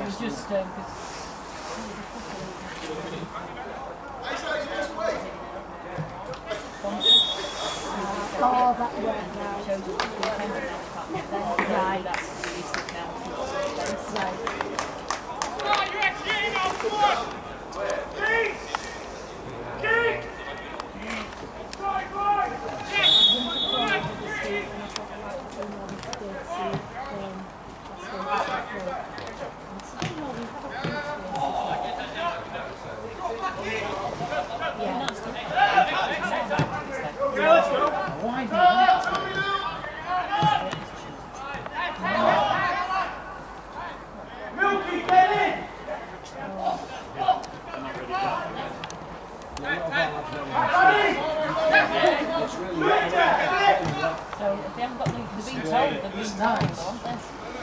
was just oh, that way. Right. That's right. So if they haven't got they've been told, they've been told, aren't they?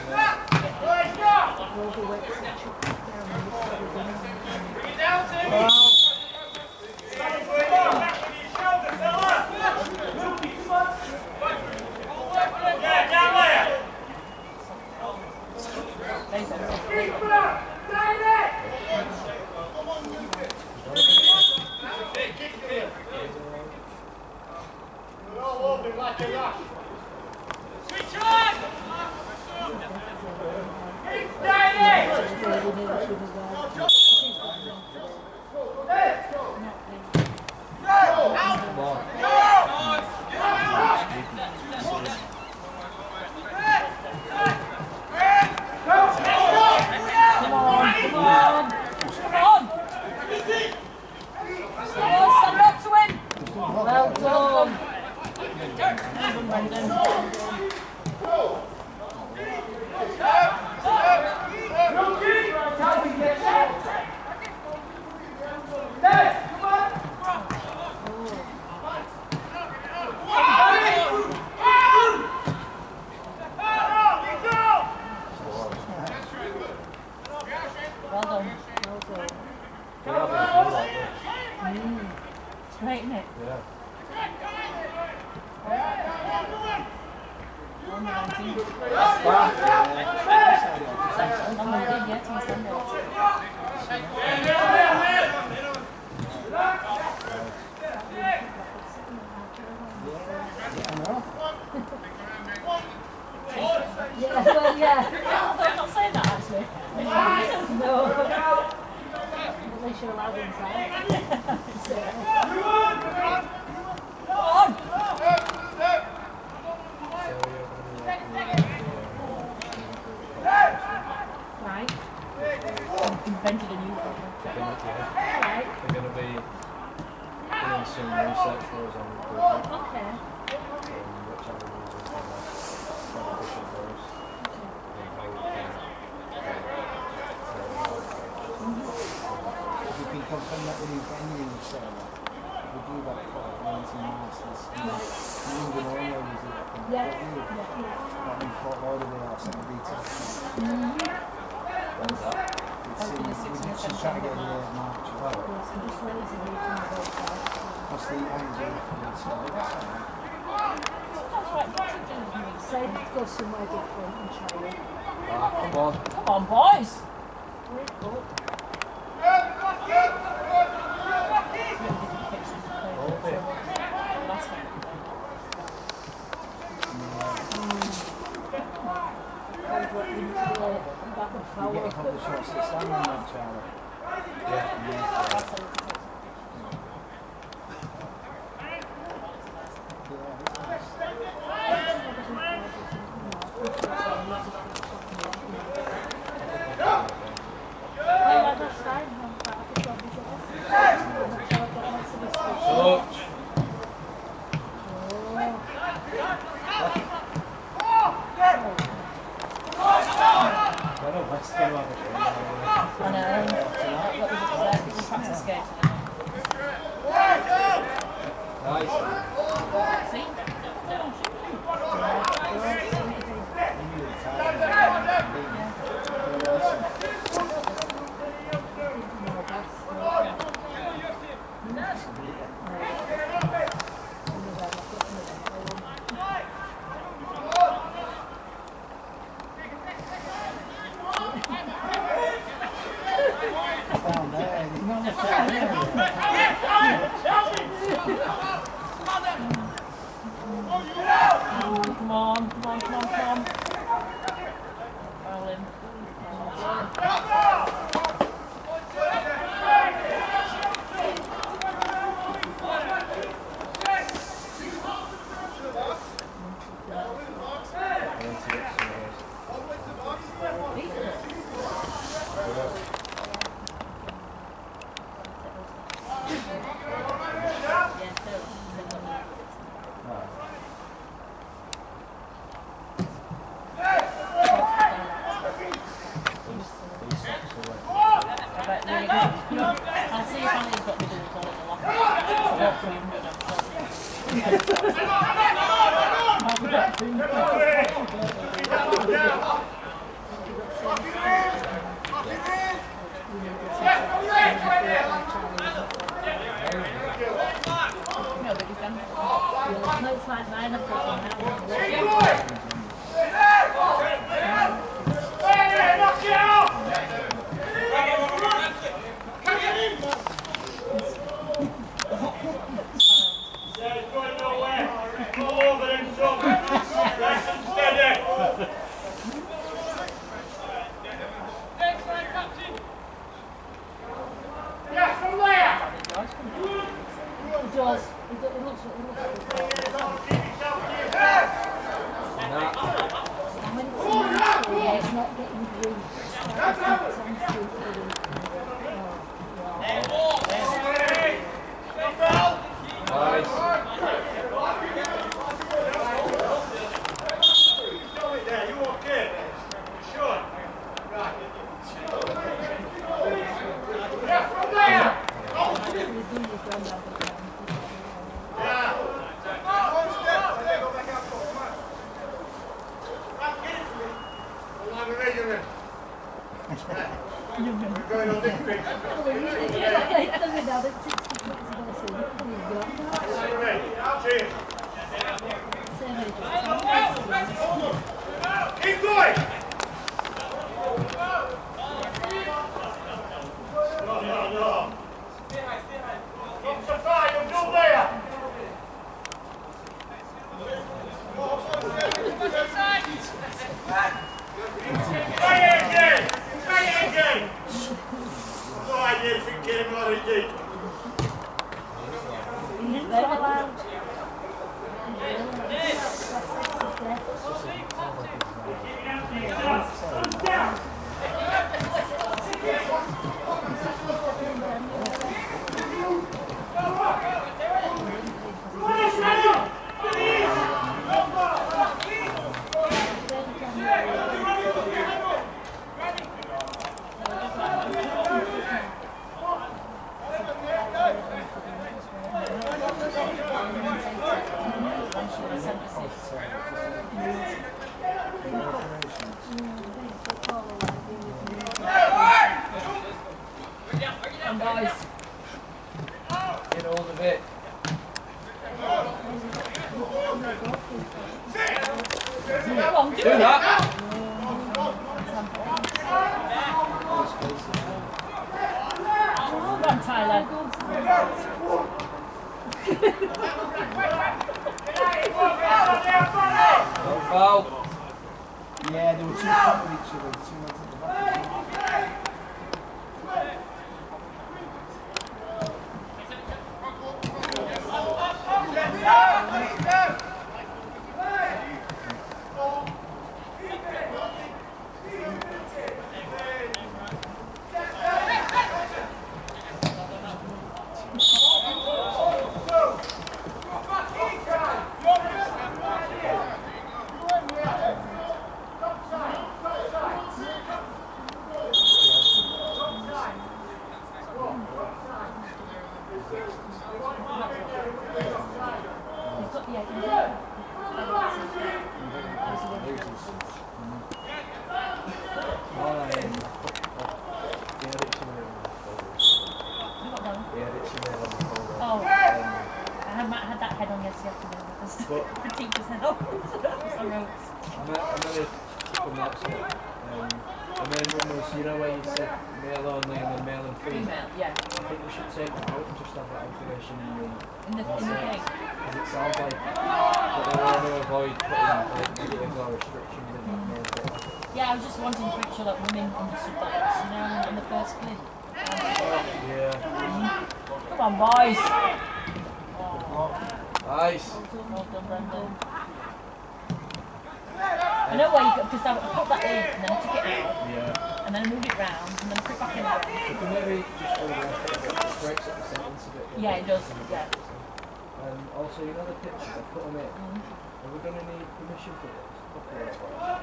Great, isn't it? Yeah. Yeah. I'm not saying that actually. No. At least you're allowed inside. Right. I've invented a new one. Right. They're going to be doing some research for us on recruitment. Okay. Whichever ones are beneficial for us. And how we can If you can confirm that the new venue is set up, we do that for 19 Masters. London only is it from Yeah. Not in Fort Lauderdale, I'll send the details. when's that? We're just trying to get here in March. That's the Angel for the So let's go somewhere different and try it. Come on. Come on, boys! You get a couple of shots at standing there, Charlie. See? Come on, come on, come on, come on. Foul him. I'll see if Annie's got the balls all in the locker. No, but he's done. No, it's like 9 o'clock now. Keep going! No. Come to fire, you're still there! Try it again! Try it again! No idea if you get him or he did. Guys, get hold of it. come on, do Do that. Come on, Tyler. No foul. Yeah, they were too front with each other. Too much at the back. was, you know, where you said male only and then male and female. Female, yeah. I think we should take that out and just have that information in the In the thing. because it sounds like that they want to avoid putting like negatives or restrictions in that male bit. Yeah, I was just wanting to make sure that women understood that, you know, in the first clip. Yeah. Come on, boys. Nice. Well done, Brendan. I know why you got, because I put that in and then I took it out Yeah. and then I moved it round and then I put it back in again. You can maybe just overlap it a bit. It breaks up the sentence a bit. Yeah, it does. Yeah. And also, you know the pictures, I put them in. Are we going to need permission for this? Copyright wise?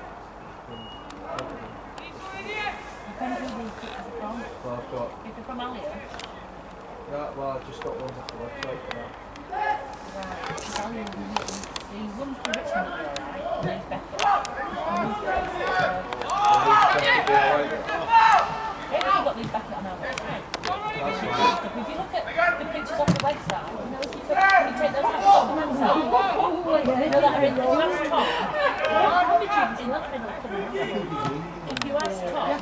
Depends who these pictures are from. Well, I've got. If they're from Alia, Yeah, well, I've just got ones off the website for that. right, Alia, the one from Richmond will be alright, and there's Becca. Maybe we've got these Becca on our website. If you look at the pictures off the website, you know, if you take those pictures off the website, you know that are in, if you ask Tom, if you ask Tom,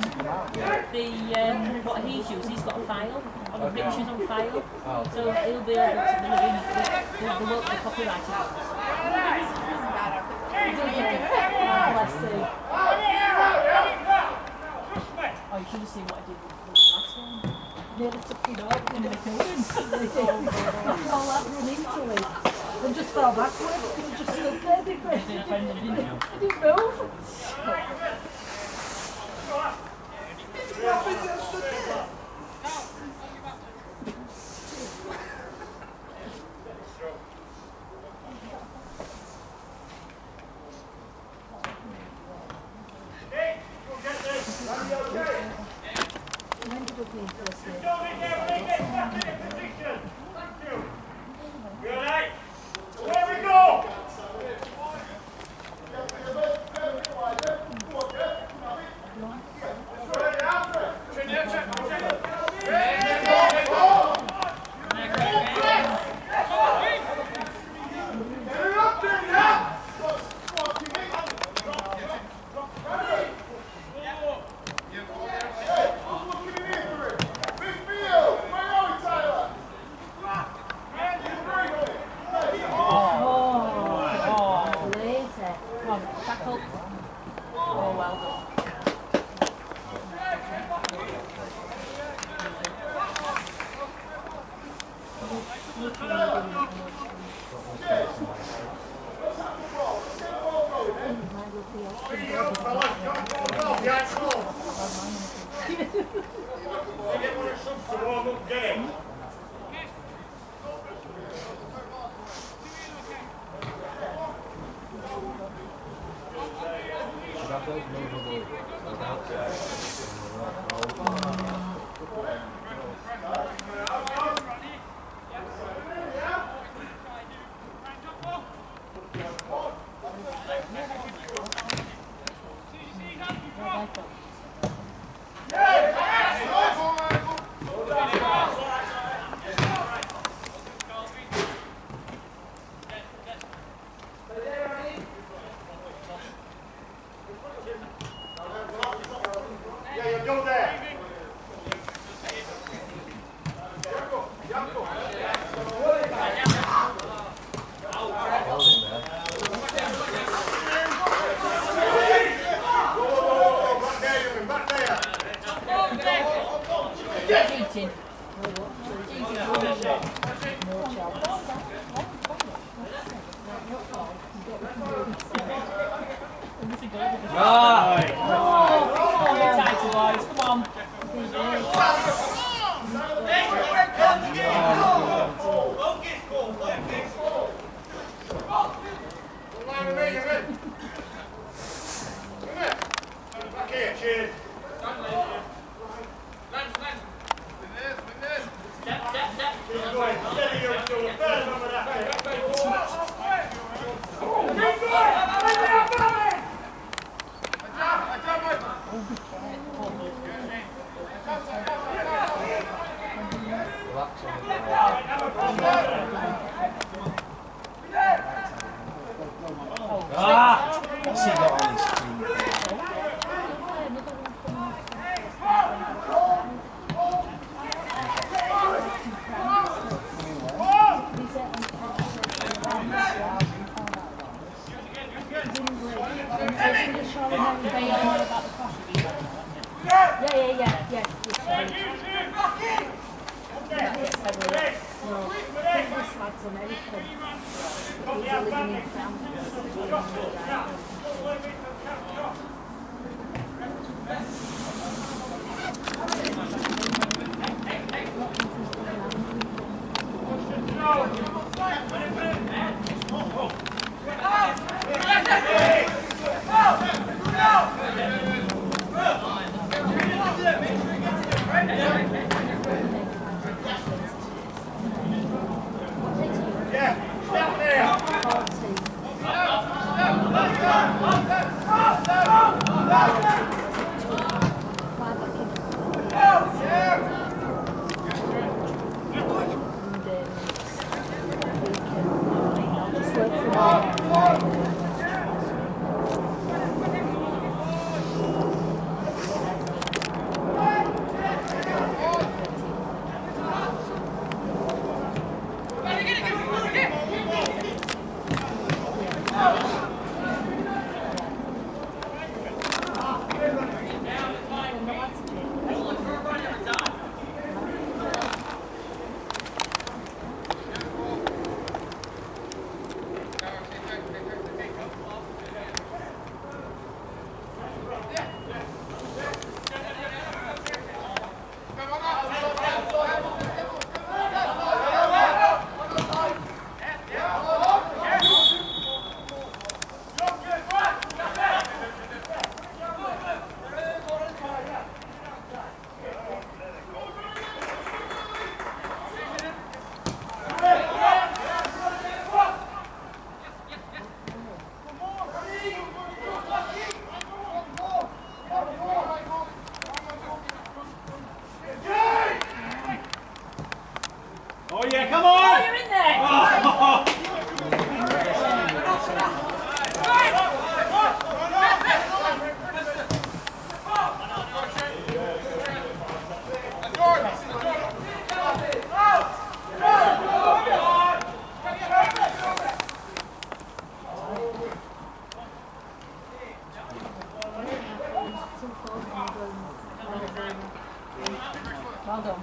what he's used, he's got a file, all the pictures on file, so he'll be able to, there won't be copyrighted ones. Oh, you should have seen what I did with the last one. Nearly took it off in the building. All that run into it. They just fell backwards. They just stood there, didn't they? Did Brendan, didn't you? They didn't move. Yeah. No, this lad's American. He's living in France. Oh yeah, come on! Oh, you're in there! Well done.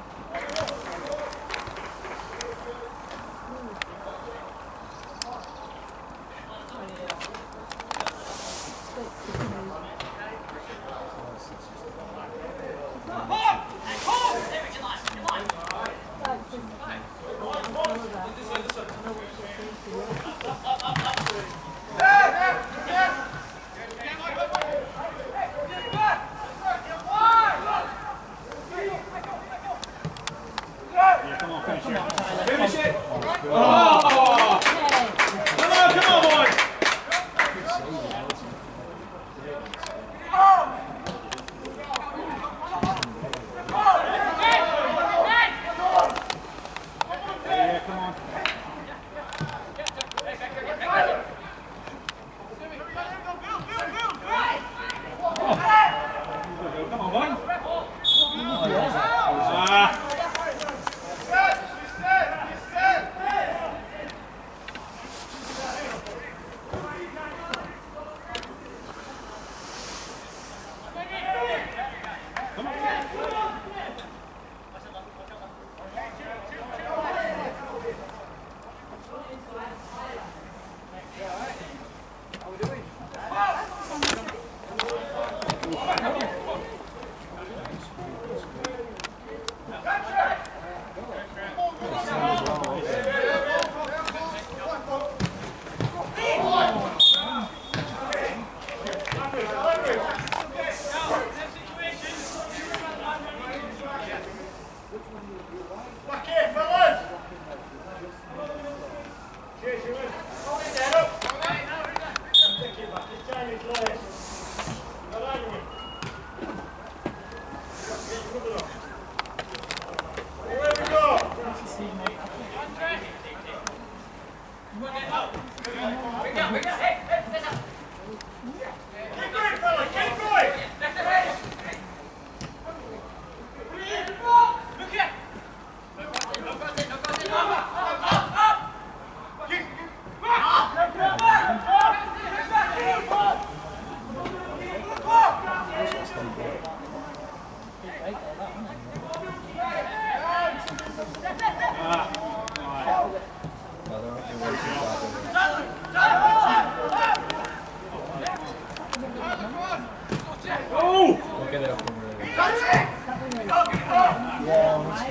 Yeah, honestly.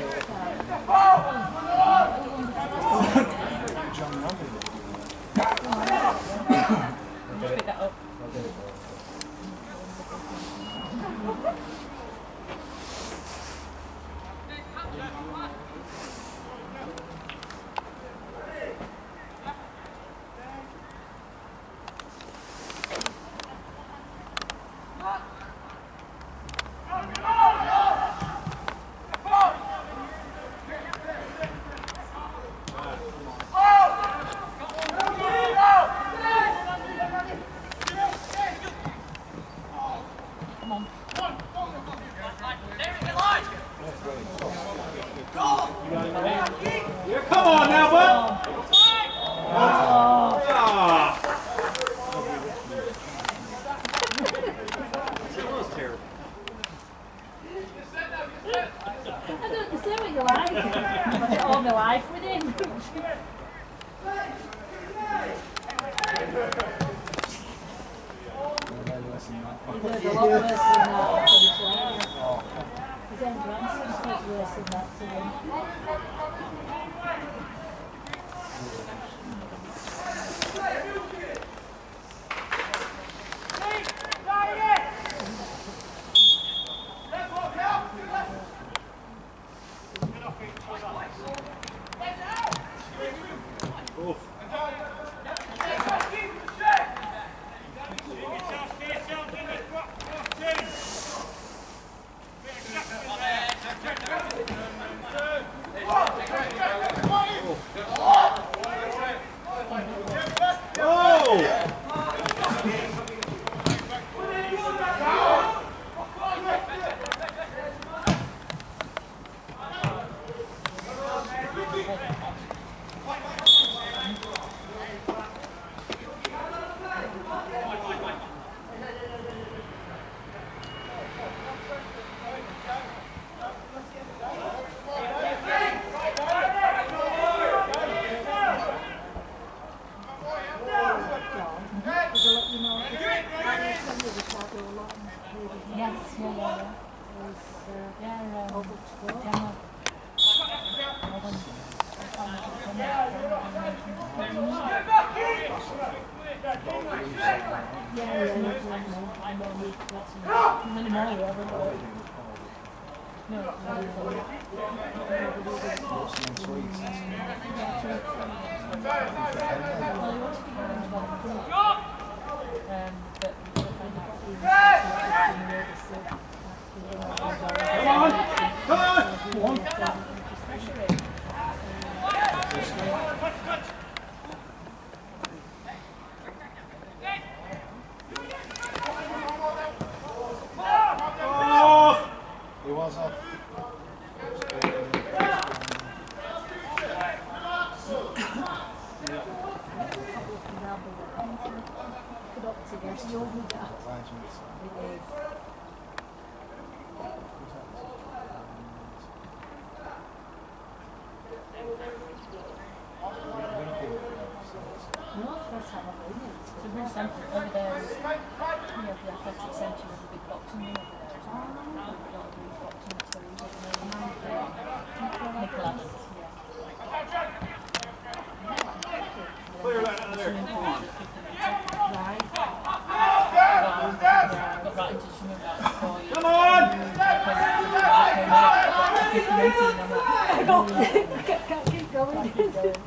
John Robin. Just pick that up. I'll get it for Come on. Yeah, come on now, bud. I don't say what you like. I've got all my life with him. He's heard a lot worse than that. His own grandson's much worse than that to him. Yes, He was off. Over there is, the athletic centre with the big boxing ring over there. Nicholas. Clear that out of there. Come on. Got right into swimming about 4 years. Come on! Can't keep going.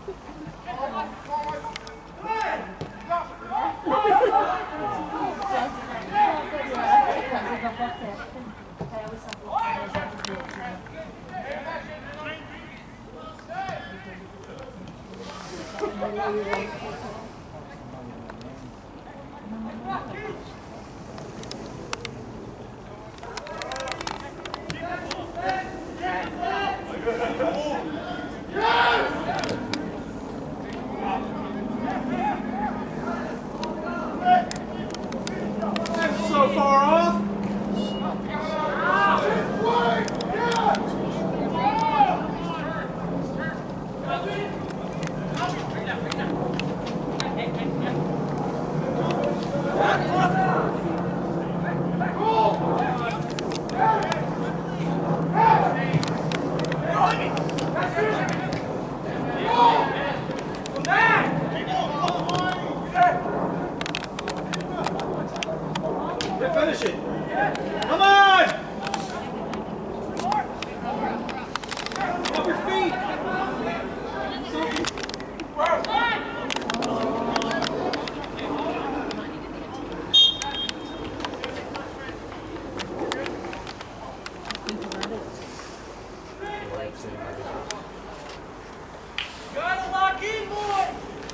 So far off. Gotta lock in, boy!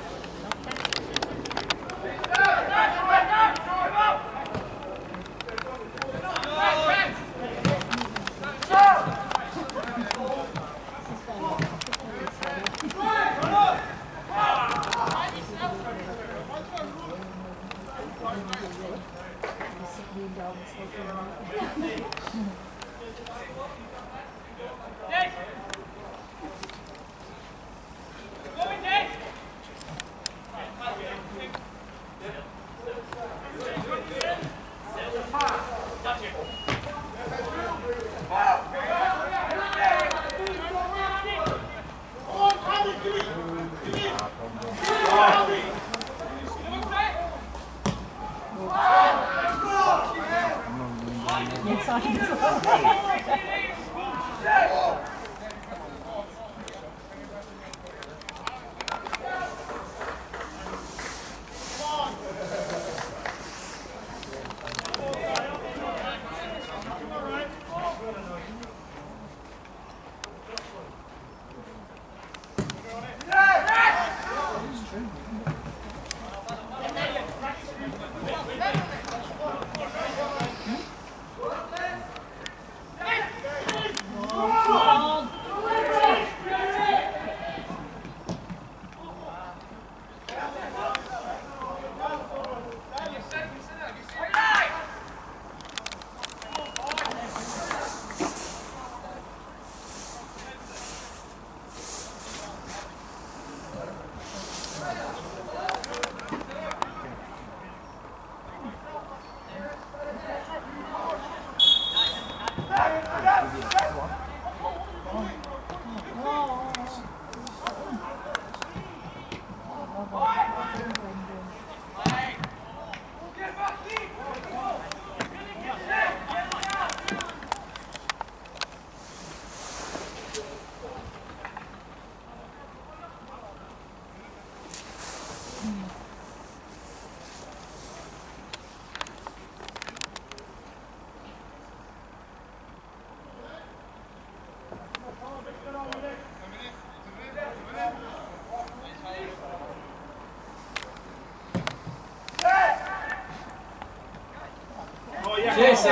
Jason!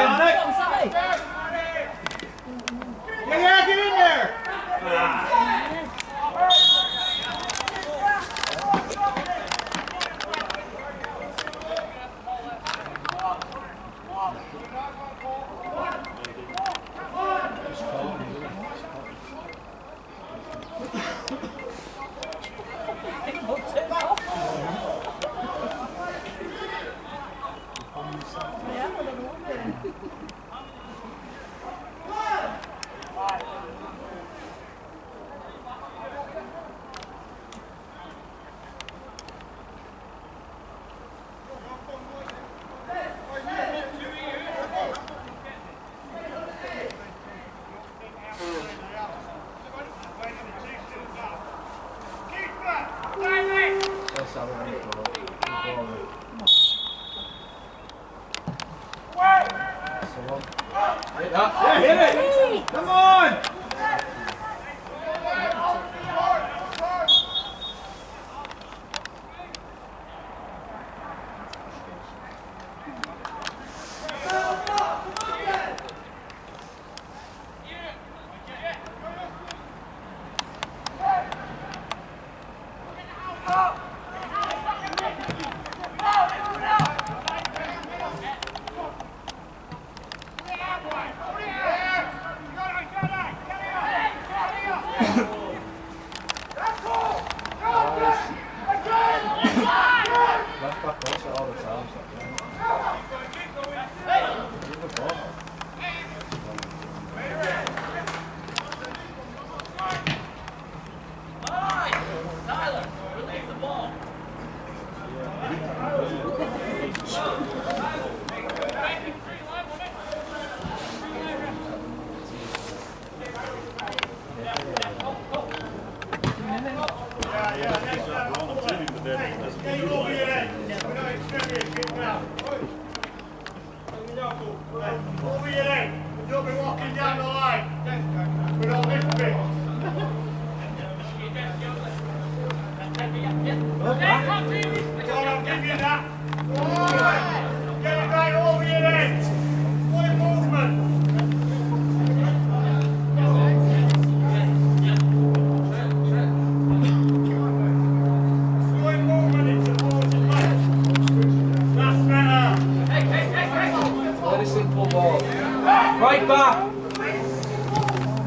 Yeah, get in there! Yeah, I don't know.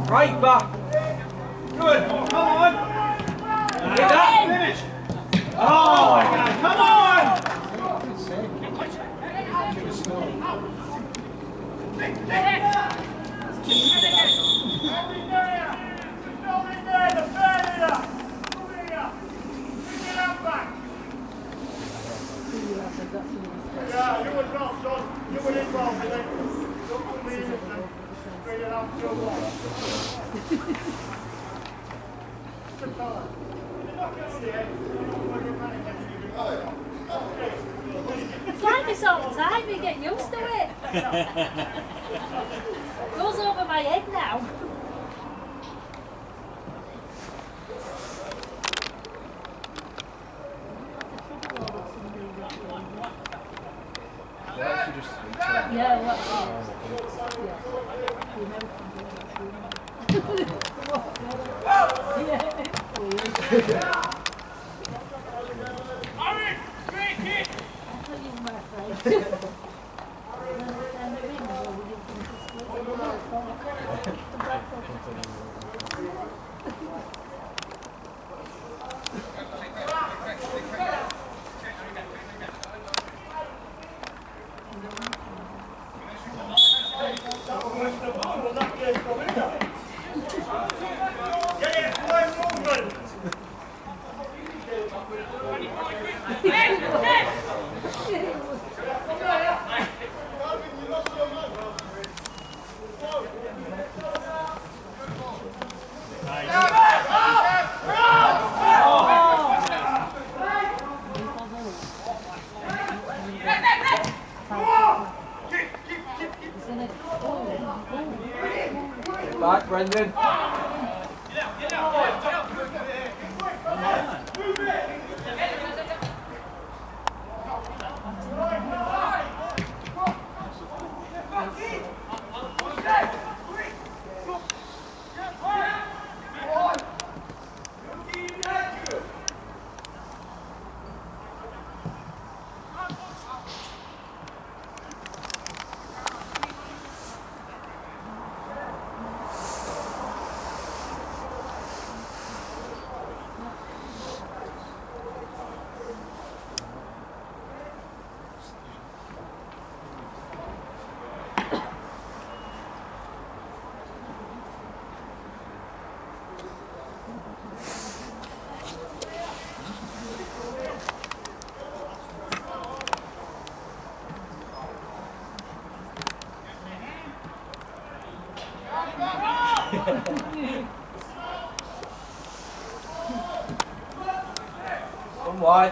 Right back. Good. Come on. Get that. Finish. Oh my God. Come on. Good save. Good score. Yeah, you were dropped, John. You were involved in it. Don't put me in it. Straight it out to your wall. It's like this all the time, you get used to it. Goes over my head now. Yeah, what? Back, Brendan. Come wide.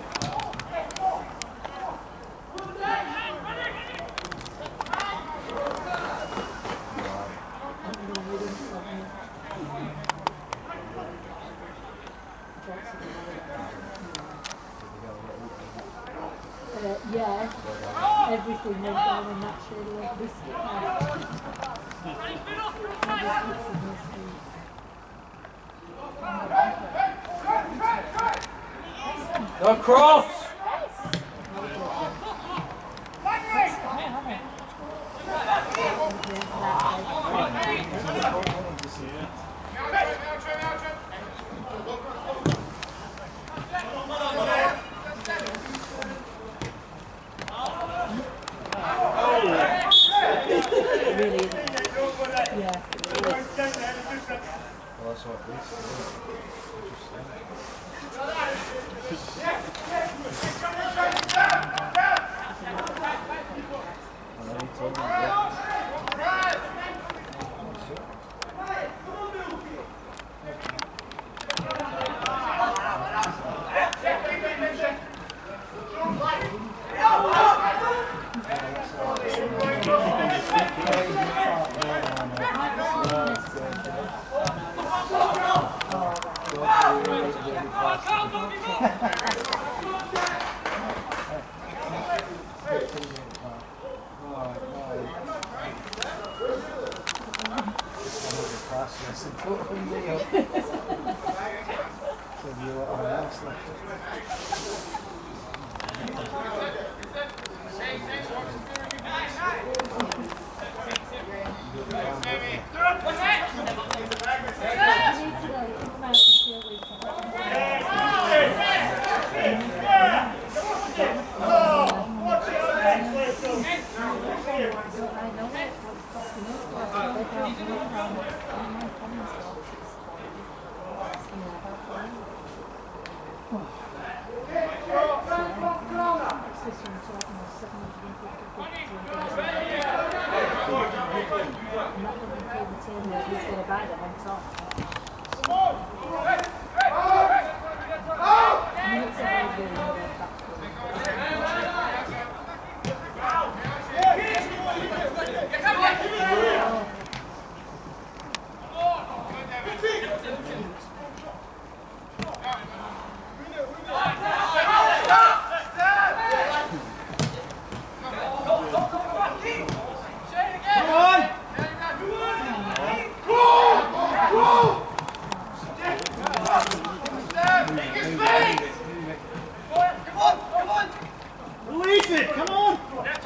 Yeah, everything went down in that shade of biscuit. No cross. Really, yeah. Well, that's what this What's that? Release it, come on!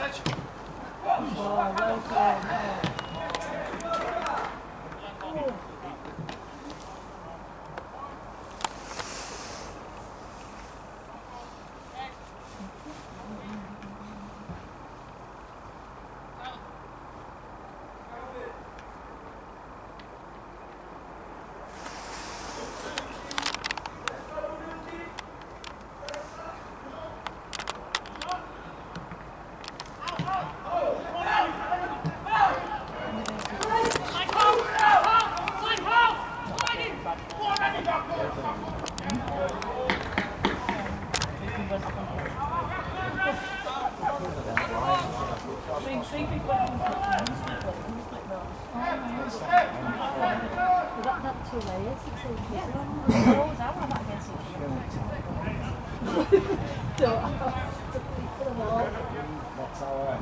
That's our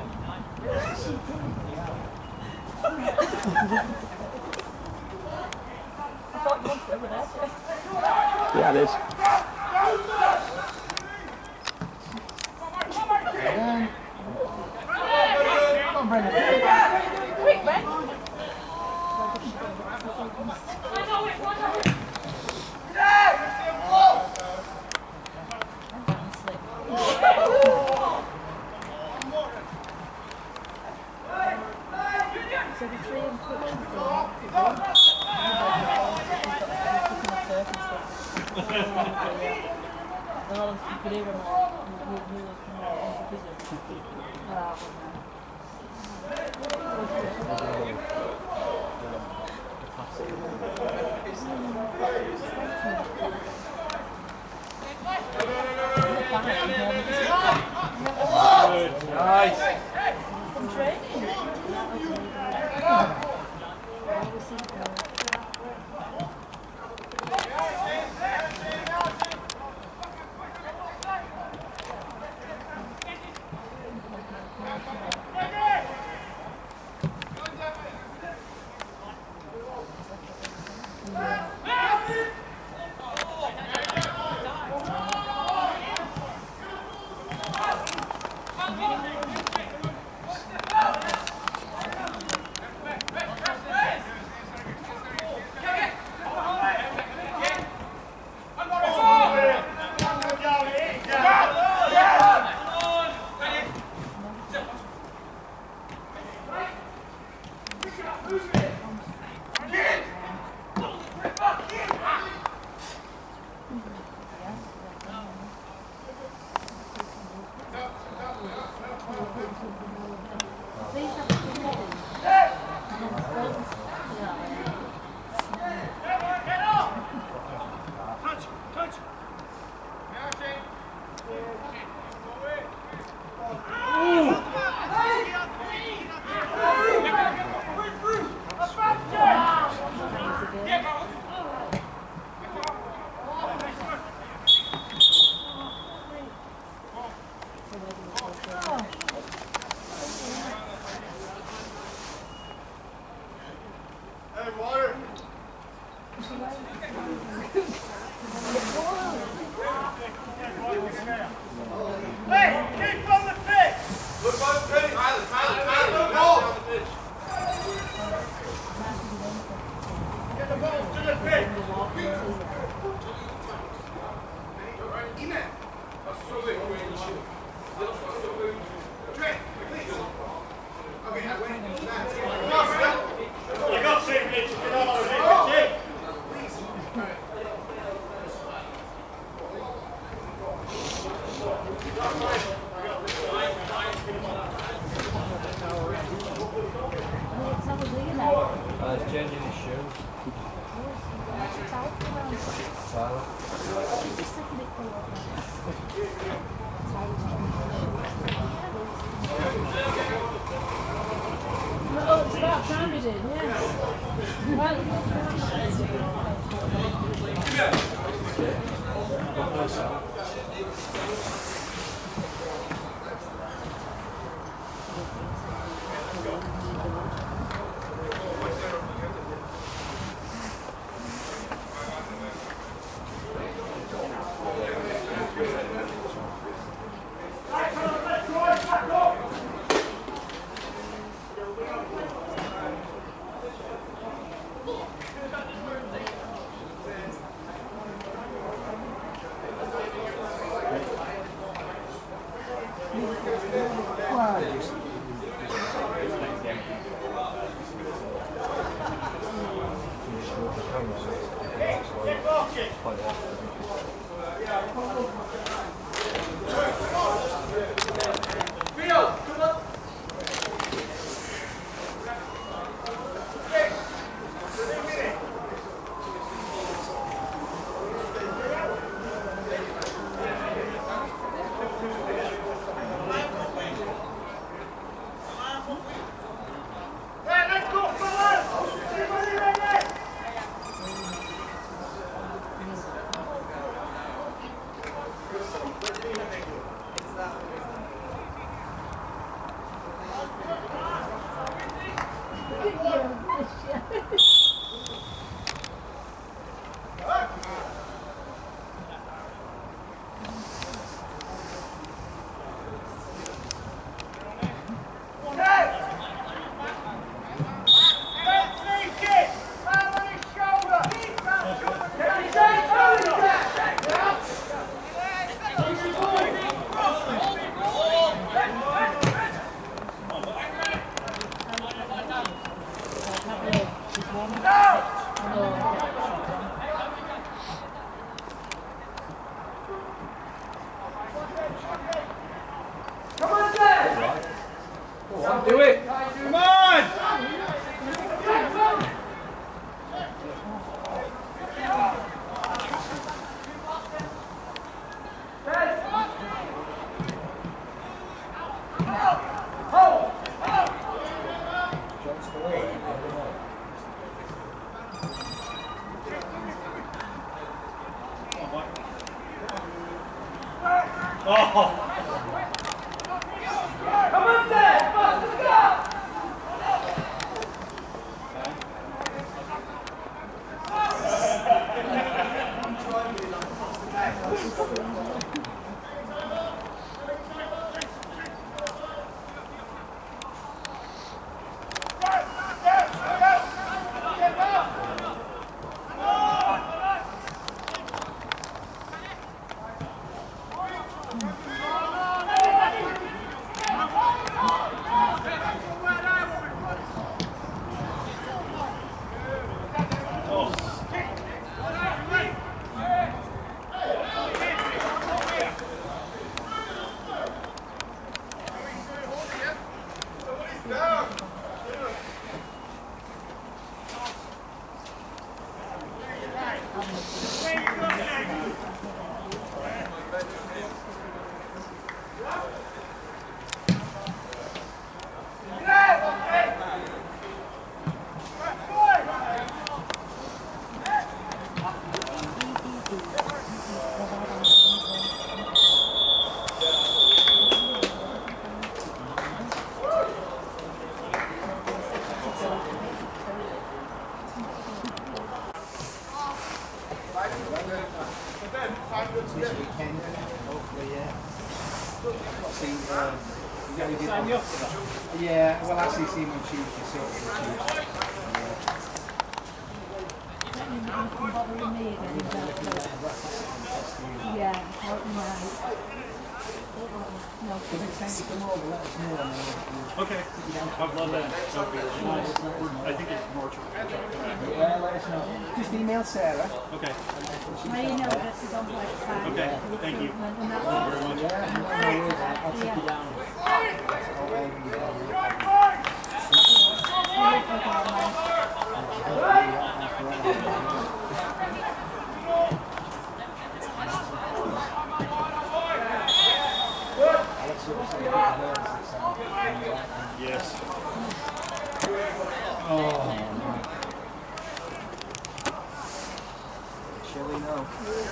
Yeah, it is. Come on, Brendan. Quick, Ben. Nice. From training. Hey, water. Hey, keep on the pitch. Look on the pitch. Tyler, go. He's changing his shoes. Tyler. Oh, it's about time we did, yeah. Do it! Come on! Oh! This weekend, hopefully, yeah. See, Sign you up for that? yeah, well, actually, see my Tuesday, sort of the Tuesday. Yeah. Yeah, right. No, Okay. I've loved that. I think it's more true. Yeah, let us know. Just email Sarah. Okay. my email address is on the website. Okay. Thank you. And that's Yeah, I'll take you down. Yes. Chilly now.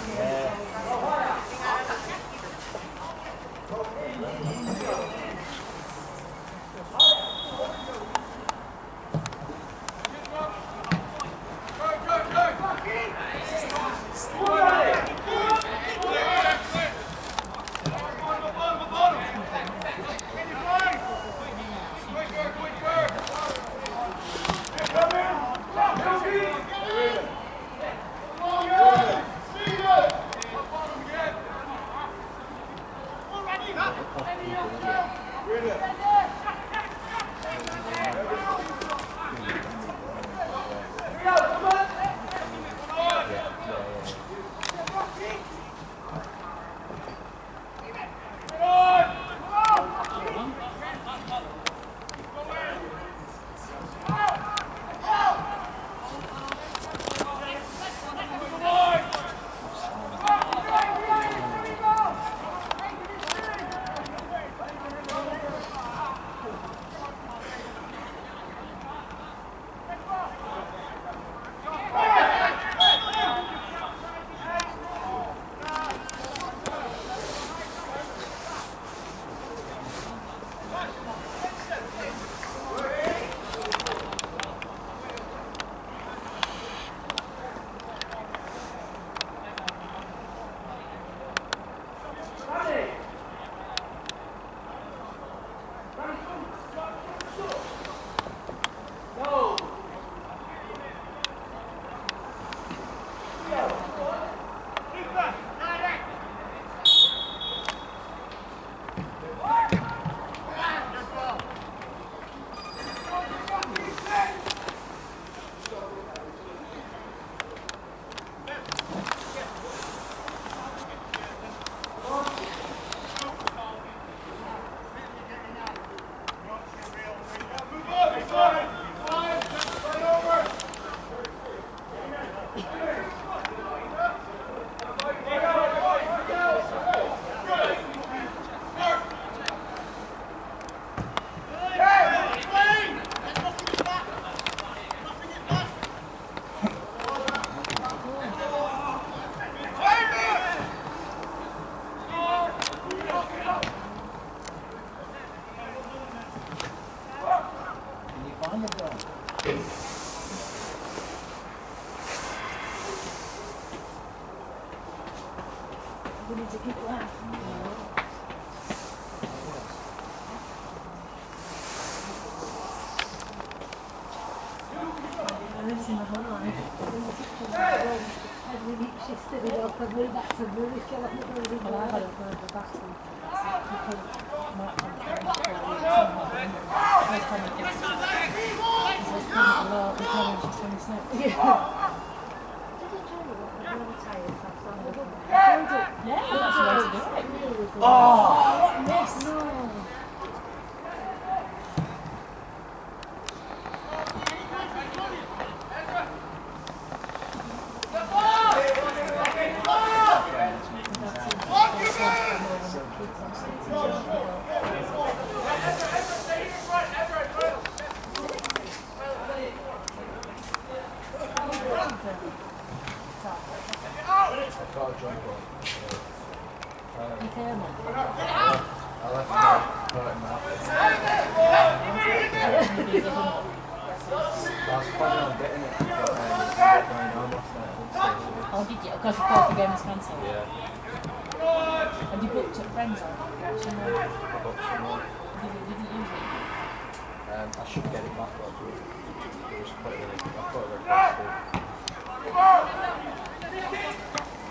Can you find the dog? we need to keep that. This in the whole life. Every week she's sitting up and me, that's a really killer. Well, I had a word with that one. Because Mark had a friend for a week, first time I did it. Yeah. Did he tell you what the really tired stuff's on the Yeah, that's the way to do it. Oh, What a miss. no. I've got a jump on. You care more? I left him hurting that. I was planning on getting it, but my arm last night. Oh, did you? Because of course the game was cancelled. Yeah, And you booked at friends on? Watching them? I booked some more. Didn't use it? I should get it back, but I just put it in. I put a request in.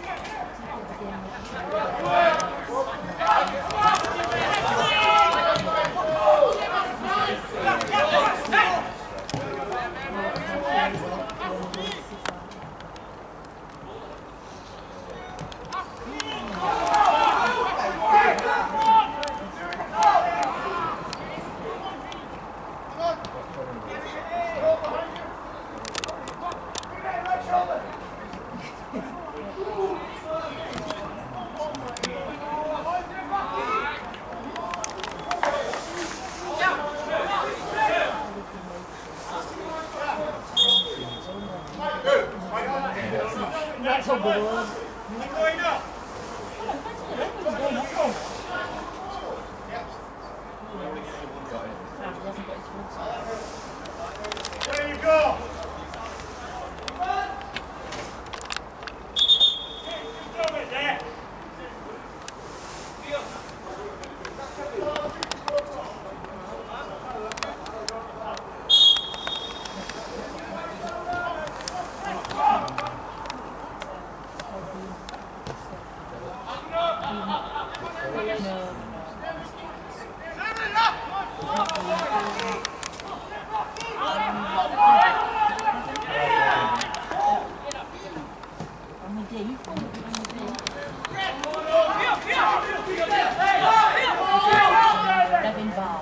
tug of war. Going up. There you go. Stop it there. Devin Val.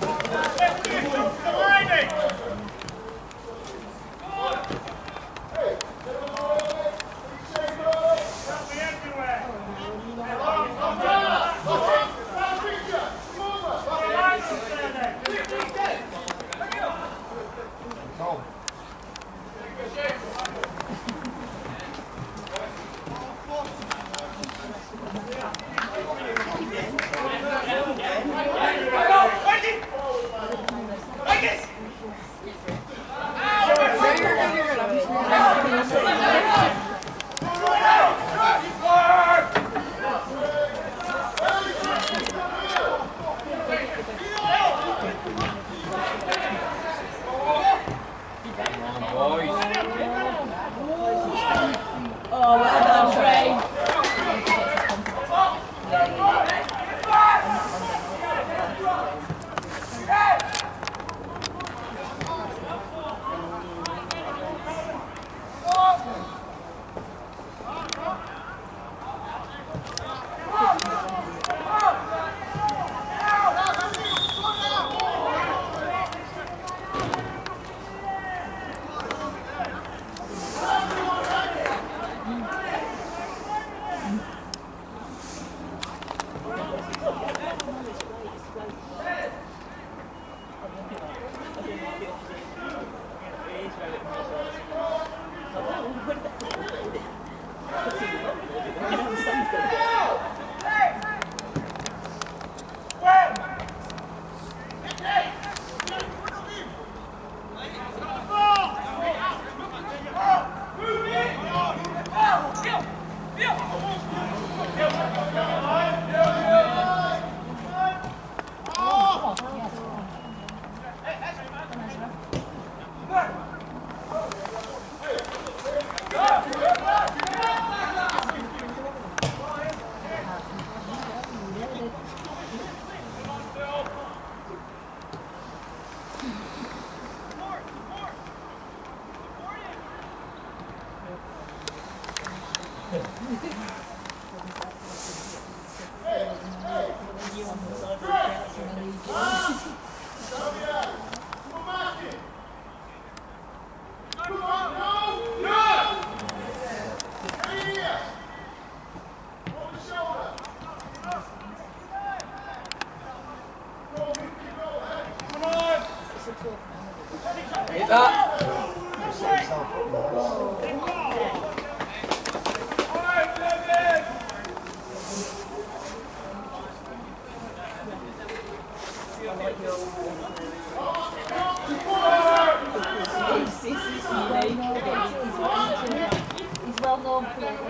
Oh, well done, Trey. He's well known for it.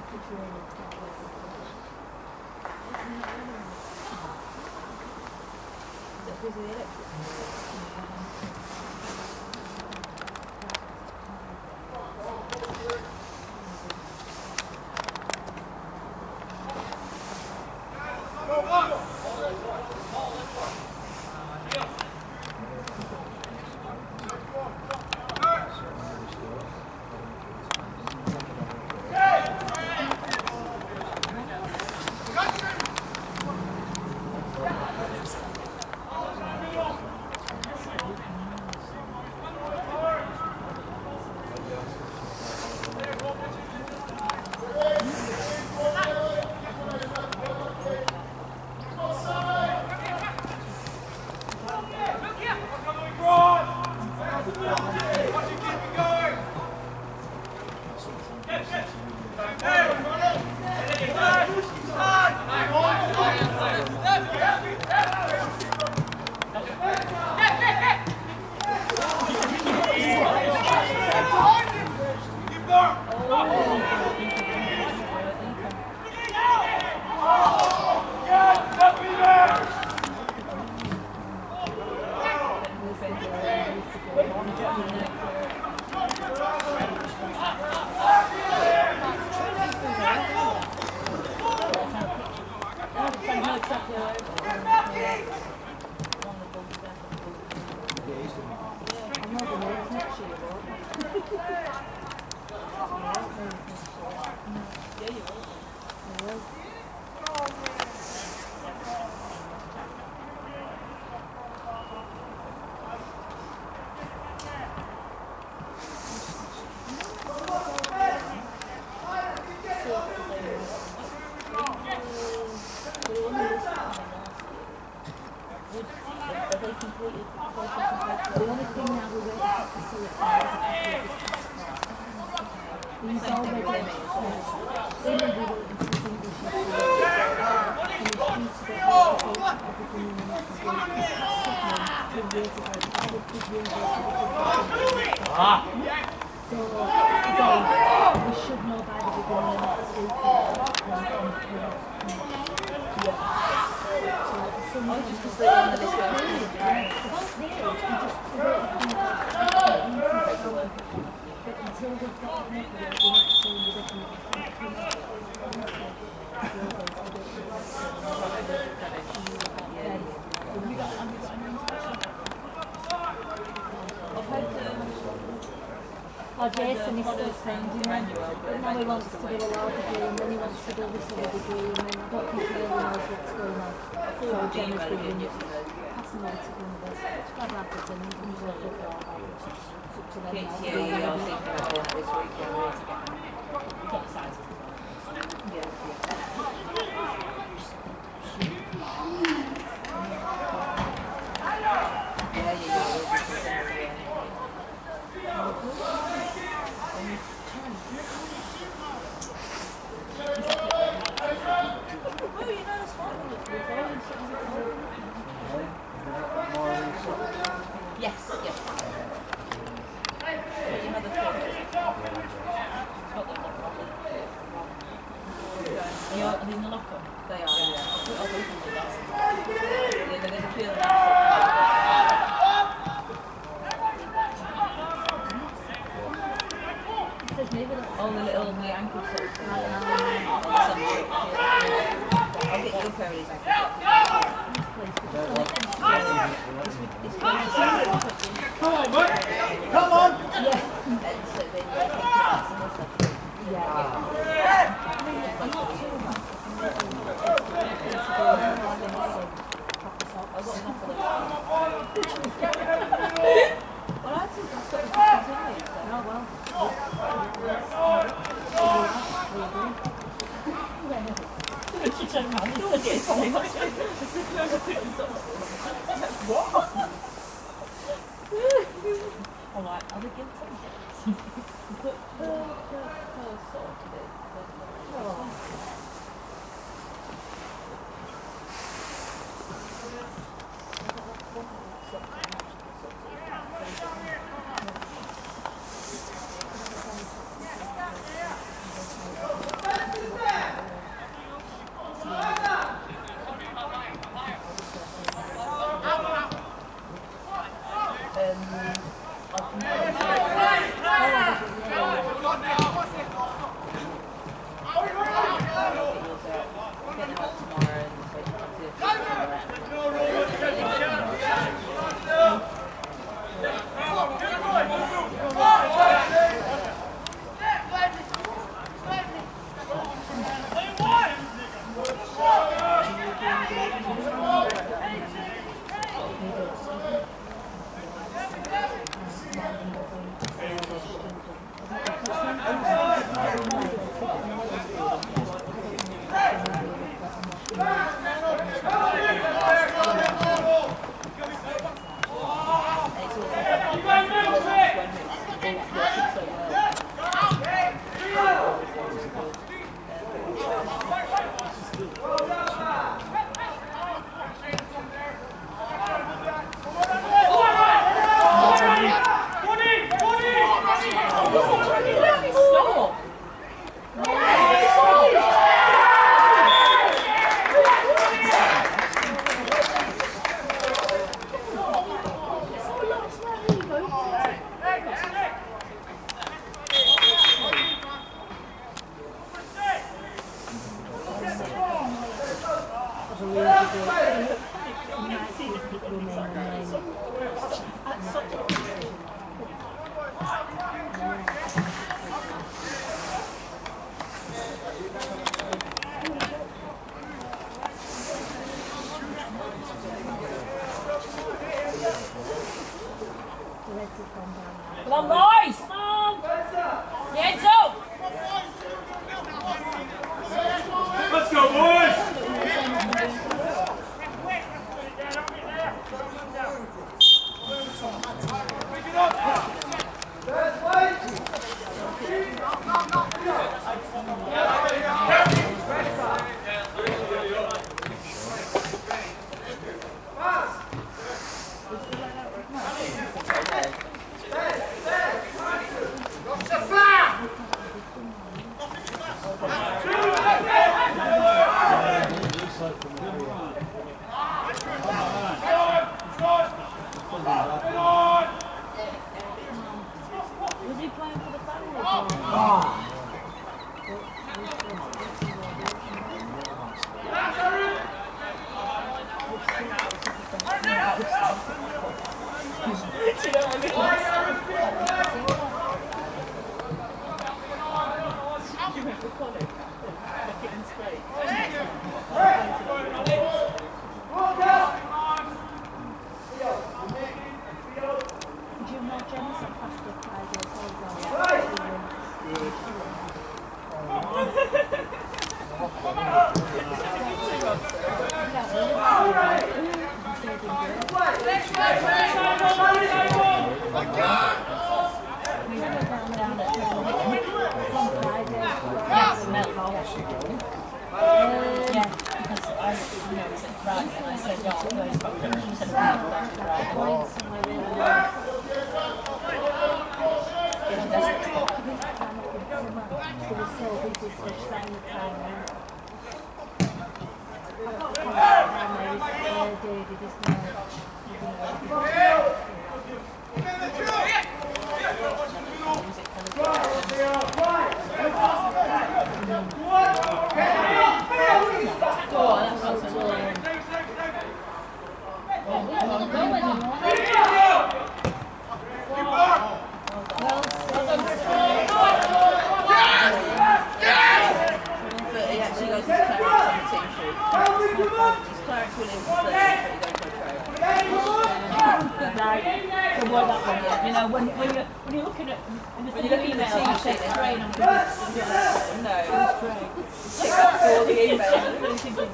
Jason is still saying, you know, but now he wants to do a law degree and then he wants to do this other degree and then I don't think he really knows what's going on. So Gemma's been passing on to university. It's quite rapid and he's all good about it. It's up to them now. Yeah, you know, thinking about going this weekend. We've got the sizes. Yes, yes. You have the are they in the locker? They are, yeah. I'll go through that. Yeah, there's a few of them. Oh, the little ankle socks. I'll get your pair of these Come on, mate! Come on! Alright, I'll begin to put sorted it. Come on, boys! Come on! Hands up! Let's go, boys! Was he playing for the family? Do you know Jenny's a faster player? Yeah, because I was at Friday and I said, yeah, I'll go and fuck her. She said, no, that's right. Playing somewhere really well. She was so busy, so she sat in the time. I've got a contact down there with David, isn't But he actually goes to Clarence on the team shoot. Clarence Williams is Right. So what about one? You know, when you're looking at when you're looking at the team sheet, it's great. No, it's great. Pick up all the emails.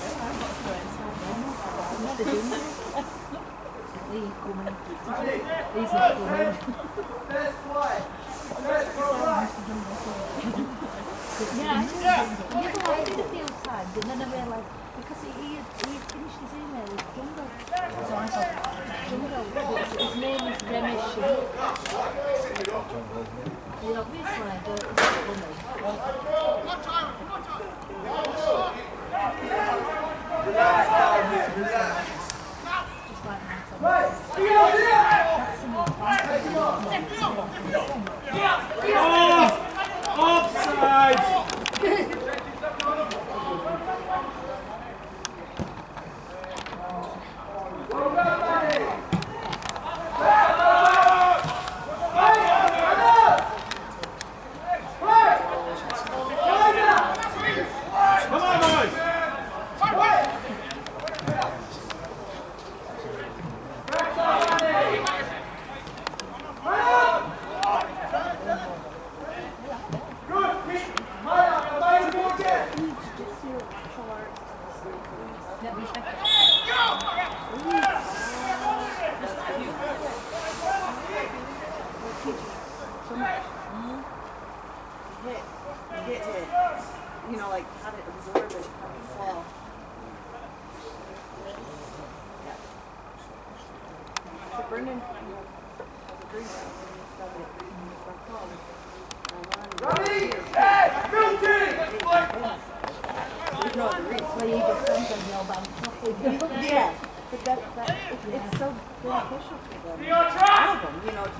Yeah, I did a few times and then I realised because he had finished his email with Jungle. So I thought, Jungle, but his name is Remy Sheep. Well, obviously, but it's just like Offside! Come on, boys! Hit it. You know, like had it absorb it, have it fall. Yeah. So Brendan has a green belt and he's got it in the front column. Ready? Hey! Filthy! There's no other reason. Well, you just send them your bank. Yeah. But it's so beneficial for them. Be on track! All of them, you know, to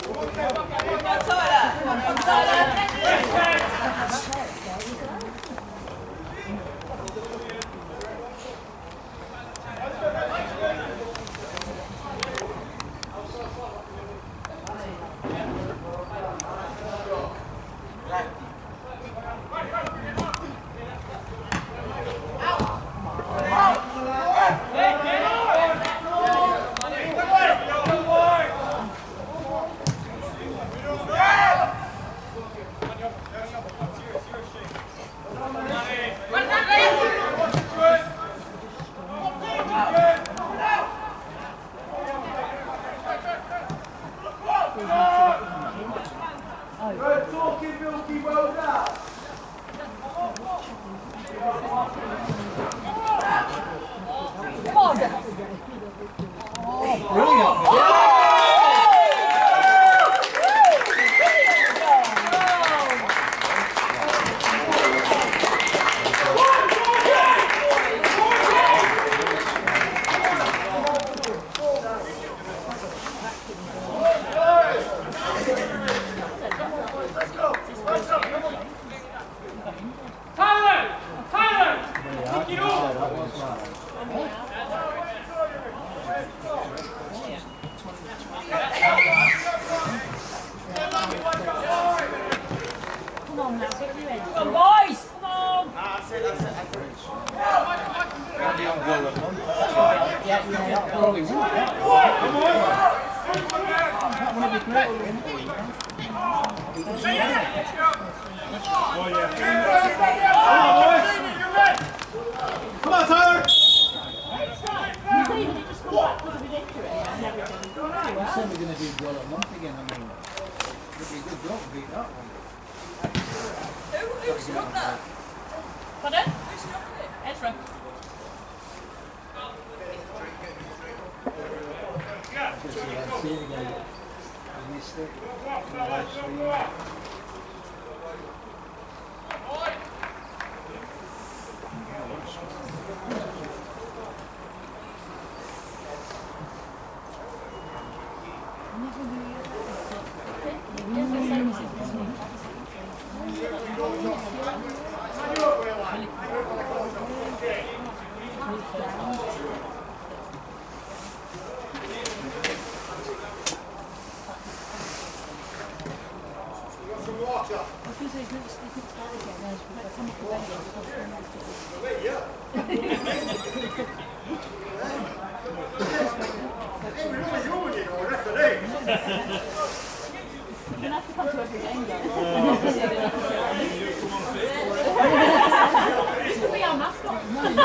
Good talking, Milky, well done. Come on. Come on now, get you in. Come on, boys! Come on! Probably would. That would be great. Come on, Tyler! You say that it just come back because of his injury and everything. We're certainly going to do goal a month again. I mean, it'd be a good goal to beat that one. Who struck that? Pardon? Who struck it? Ezra. Just see it again. I missed it. Live stream. You're going to have to come to every game, guys. This will be our mascot.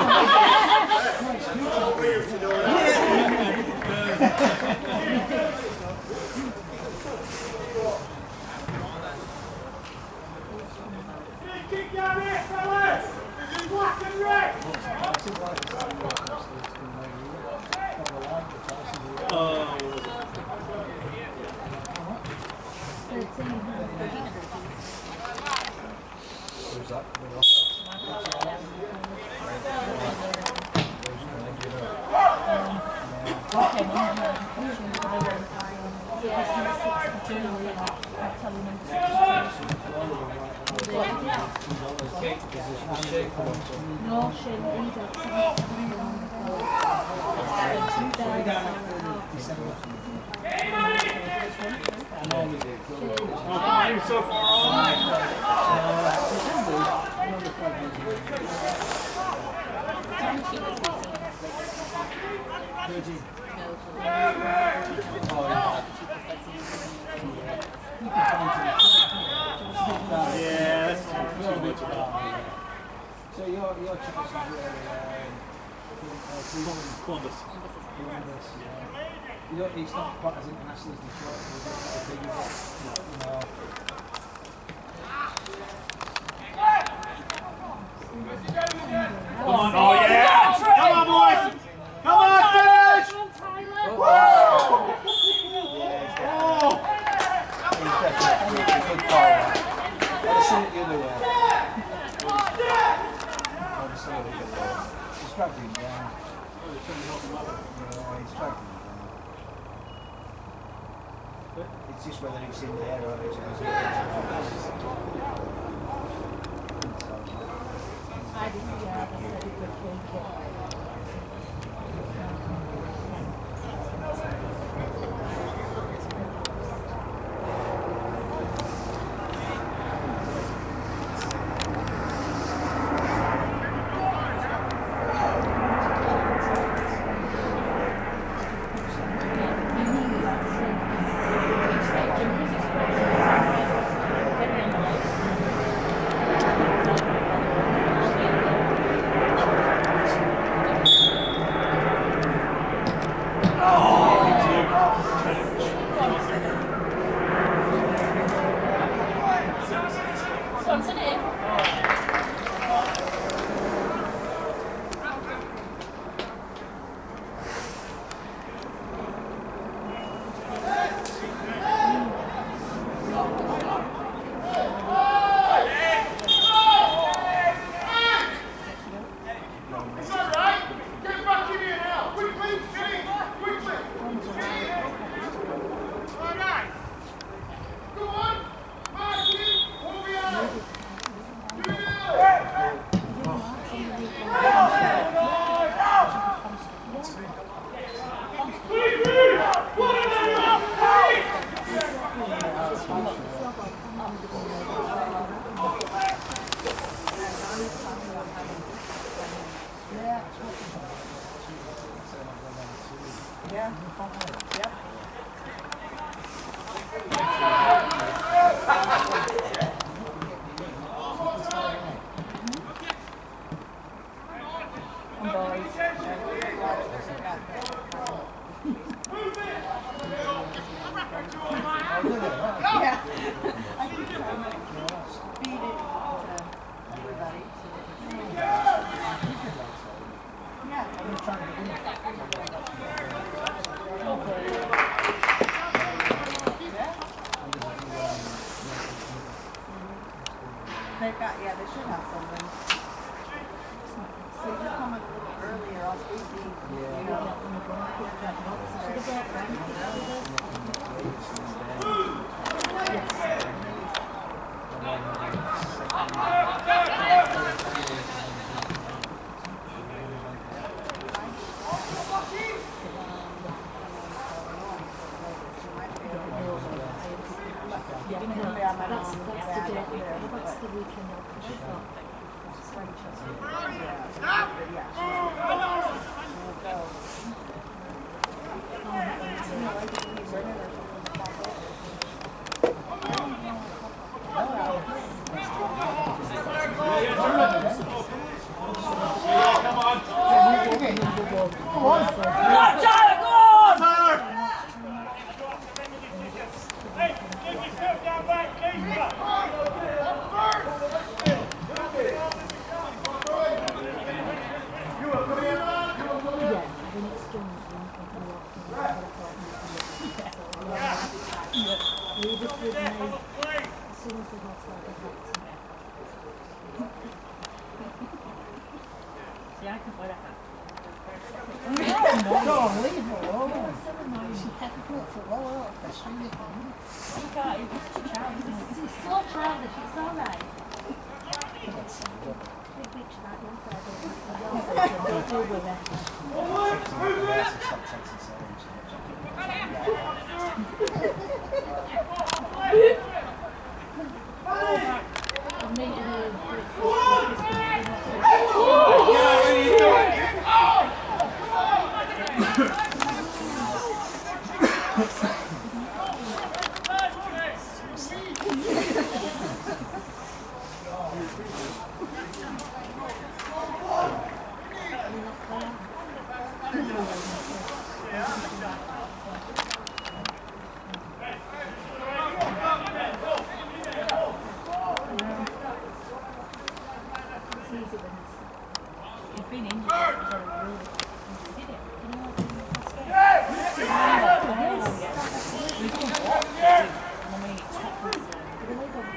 Kick down here, fellas! Black and red! Who's that? No, Shane, I'm so far yeah, that's too much about So your chickens is Columbus. Columbus, yeah. You don't, it's not quite as international as the short, is it? The big, you know. Come on, oh yeah! Come on, boys! Come on, Tish! Tyler! He's definitely a good ball. I'd have seen it the other way. I'd have seen it the other way. He's dragged him down. Yeah, he's dragged him down. It's just whether it's in there or it's in the I didn't, yeah, that's a very good free kick. Johnson in. It's all right. Get back in here now. Quickly, change. Quickly. All right. Go on. Martin, move behind. Do Yeah. Yep. Yeah. I keep trying to feed it to everybody. Yeah. They've got, yeah, they should have something. So you come a little earlier, I'll speak to you. You know. That's the day, that's the weekend after she's not. It's Manchester. Hey, get yourself down back, Yeah, I can play that. No, leave her alone. She's difficult for well, that's really fun. You can't, it's just childish. It's so childish, it's alright. Big bitch that one side, don't do with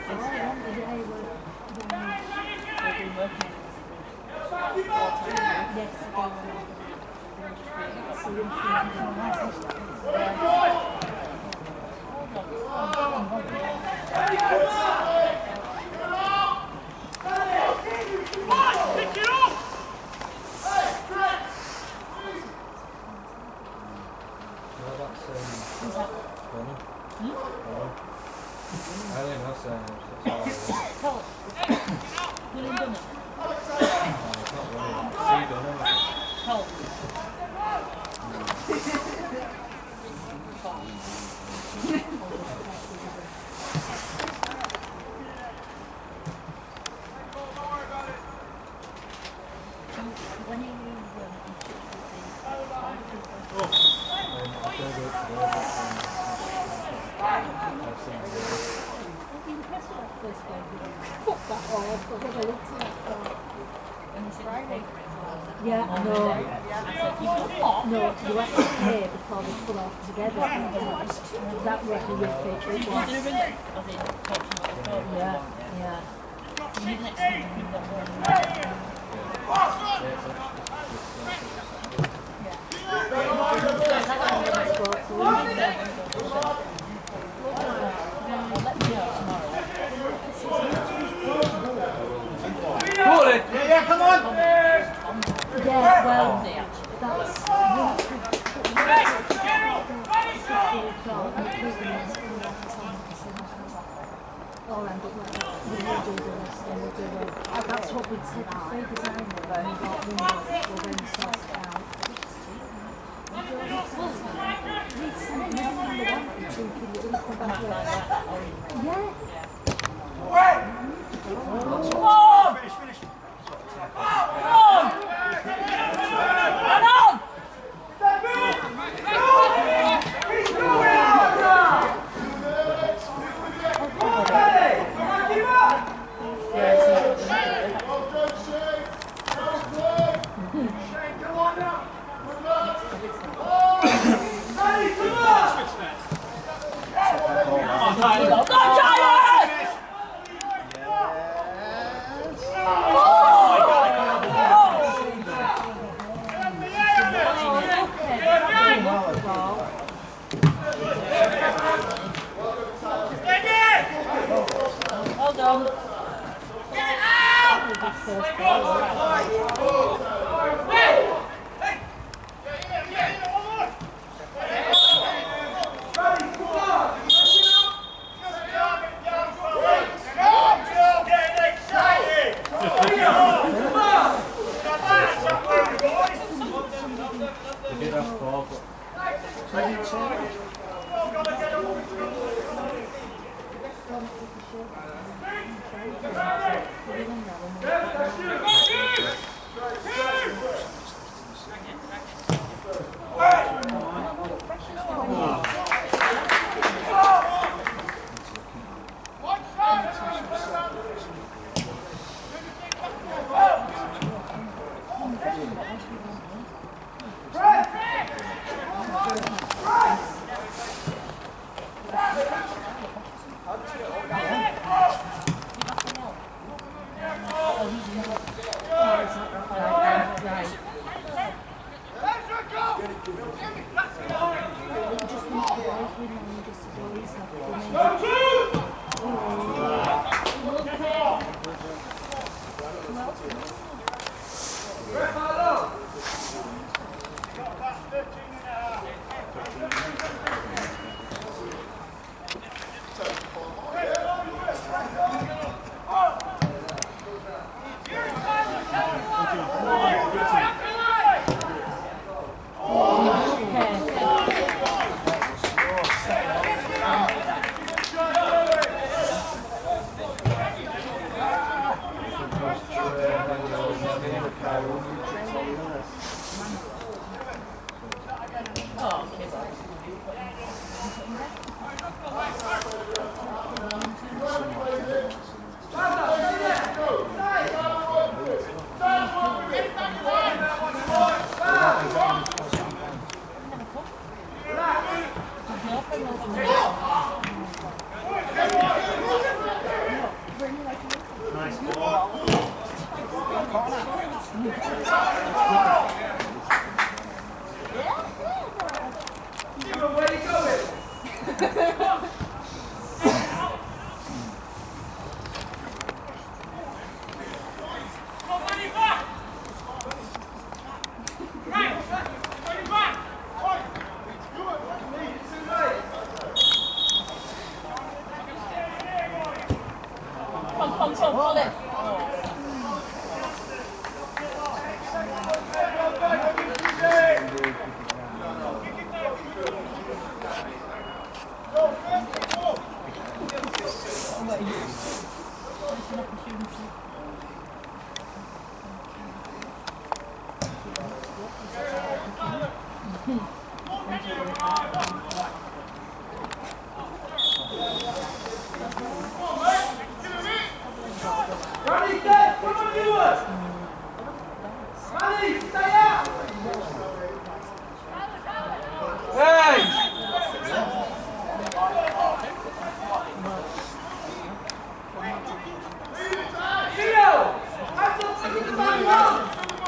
They've been working Well, that's Bonham. Bonham. I think that's Tell William Dunham. it's not Bonham. C. Dunham. Tell Yeah, I know. No, you have to pay before they pull off together. That was horrific. It was. Yeah, yeah. Yeah, come on! Yeah, well, that's that's what we'd said before design when we got windows that were then sorted out. We'd sent them the one thinking that we'd come back with. Yeah. Finish. Well done. They did have 4, but Stephen, where are you going? Come, hold it. Ronnie, stay! Come on, you one! Ronnie, stay out! Hey! Gio! Have something in the back line!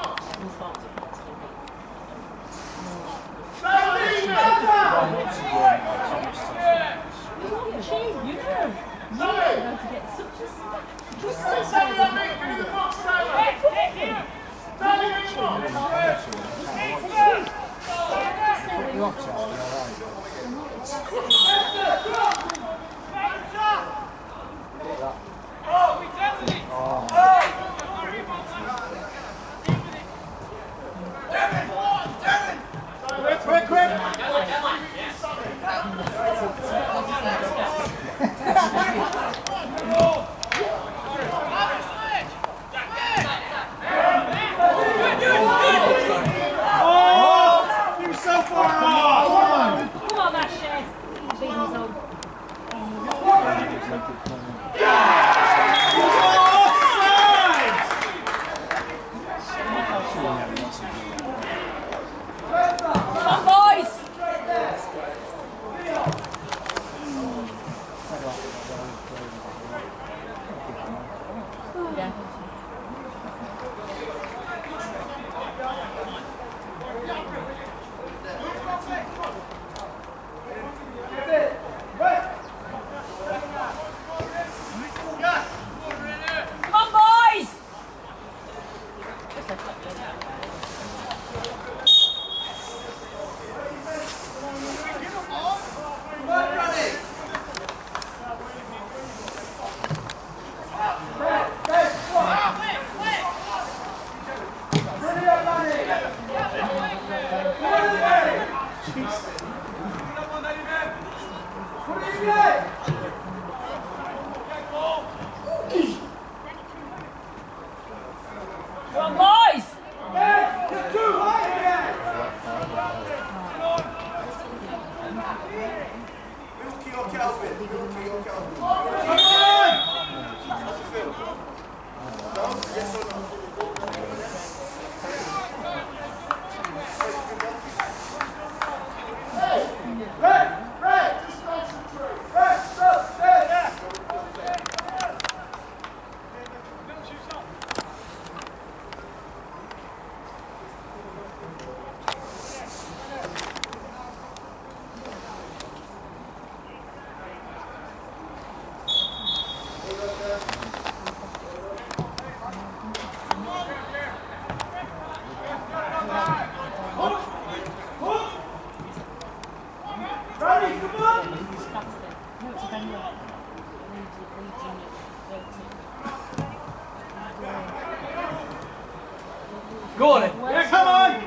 Go on then. Yeah, come on!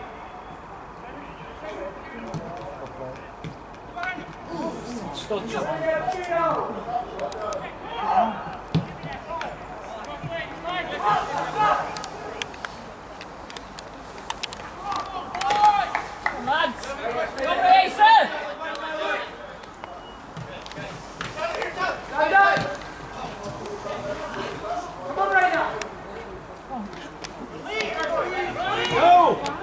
Lads, go Jason! Go!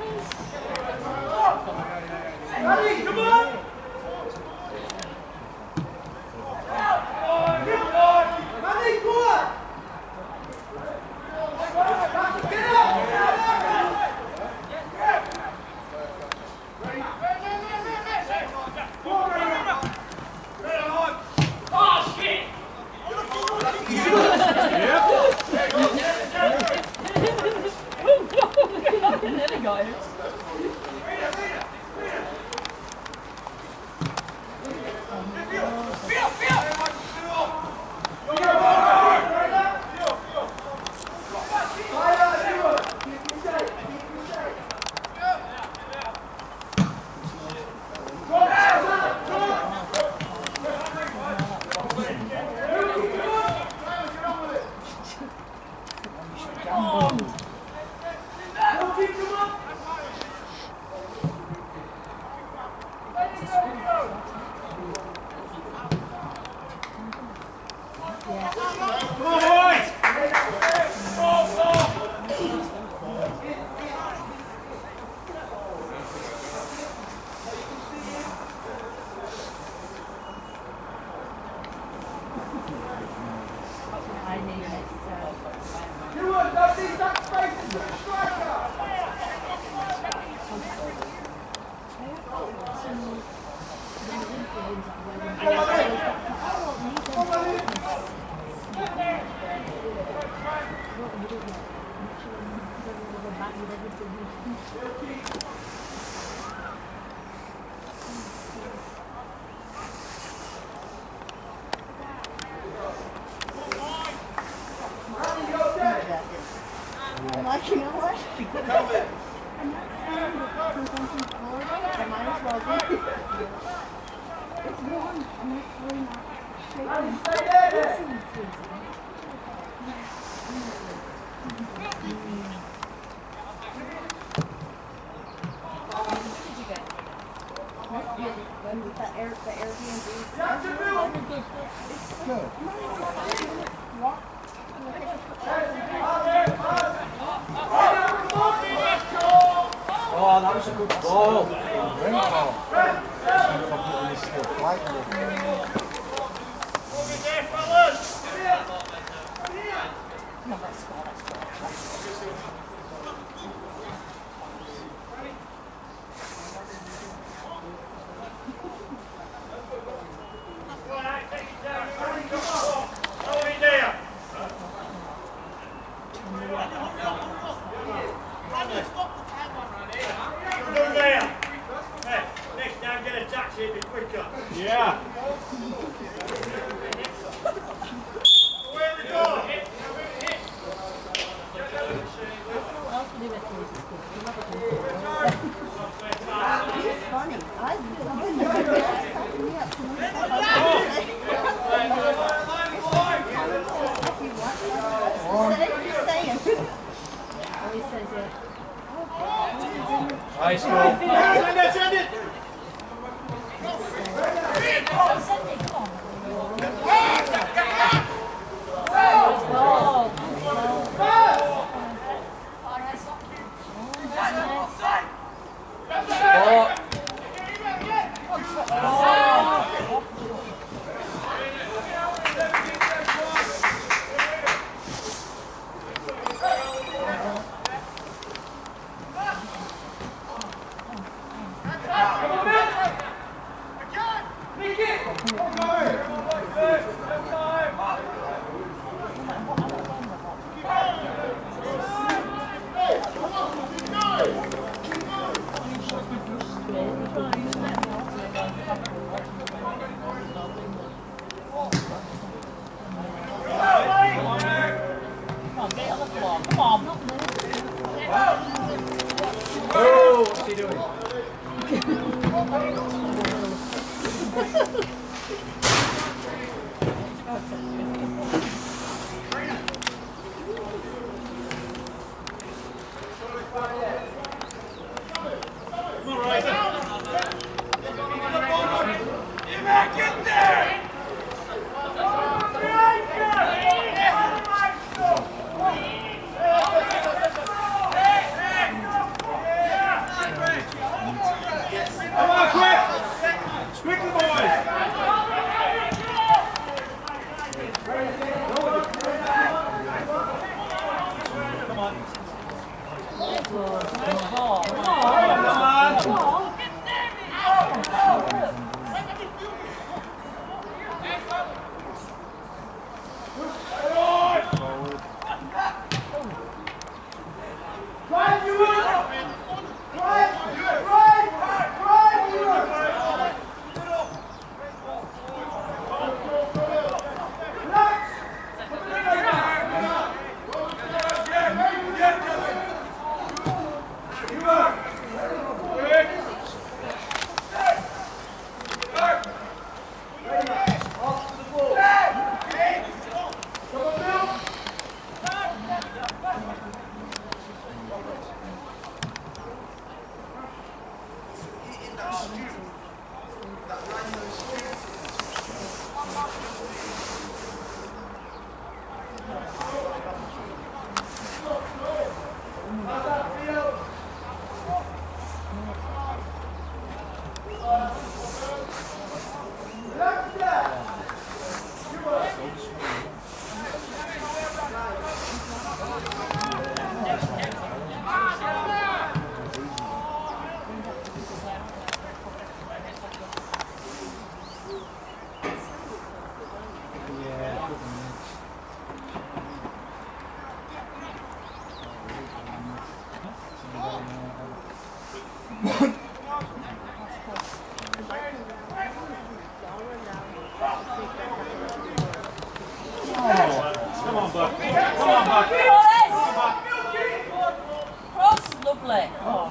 like, you know what? I'm not saying that since I'm from Florida, I might as well be. It's warm. I'm actually not shaking. The Airbnb. It's Good. walk. Oh, that was a good ball. Great ball. It's still quite good. No, let's go, let's go. Next time, get a taxi, it'll be quicker. Yeah. Where we go? It's funny. I've been cracking me up. Just saying. He says it. Nice goal. Send it! Send it, come on. Oh, what's he doing? Come on, quick! Quickly, boys! Come on, Buck. Come on, Buck. Come on, Buck. lovely. Oh.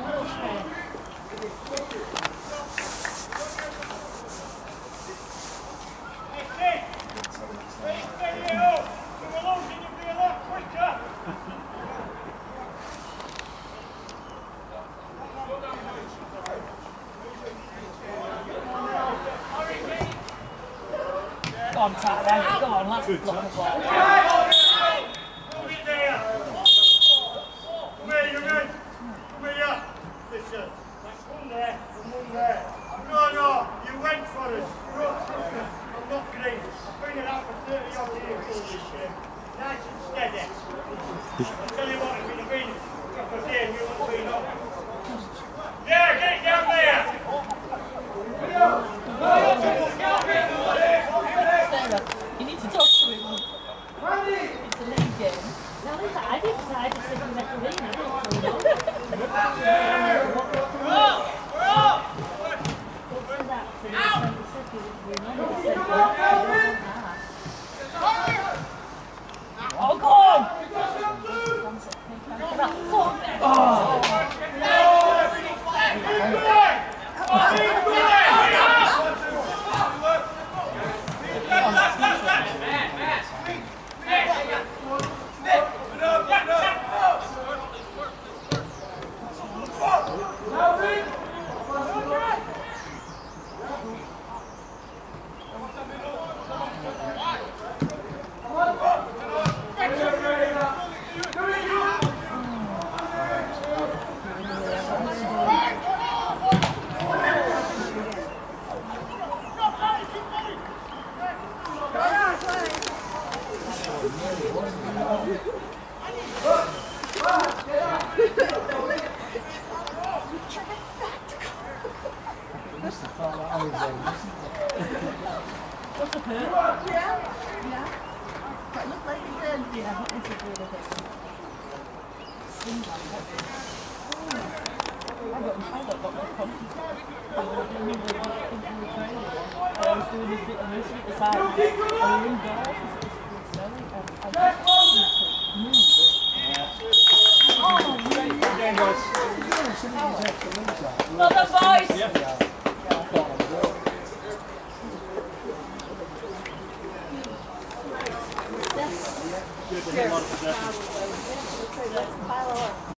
Go on, Tyler. Go on, let's block the ball. Hold it there. Come here, you men. Come here. Listen. That's one there and one there. No, you went for it. No, I'm not green. I've been it out for 30 odd years all this year. Nice and steady. I'll tell you what, if it had been a couple of days, we wouldn't have been up. Yeah, get it down there. Sarah, you need to talk to him. It's a league game. No, I didn't. I just said you referee. I didn't say Oh, go on! What's the hurt? Yeah. But look like you did. Yeah, what is it really good? I got no confidence. I was doing this bit of this at the side. I was indoors because it was snowing and I just wanted to move. Well done, boys! Good to him on possession.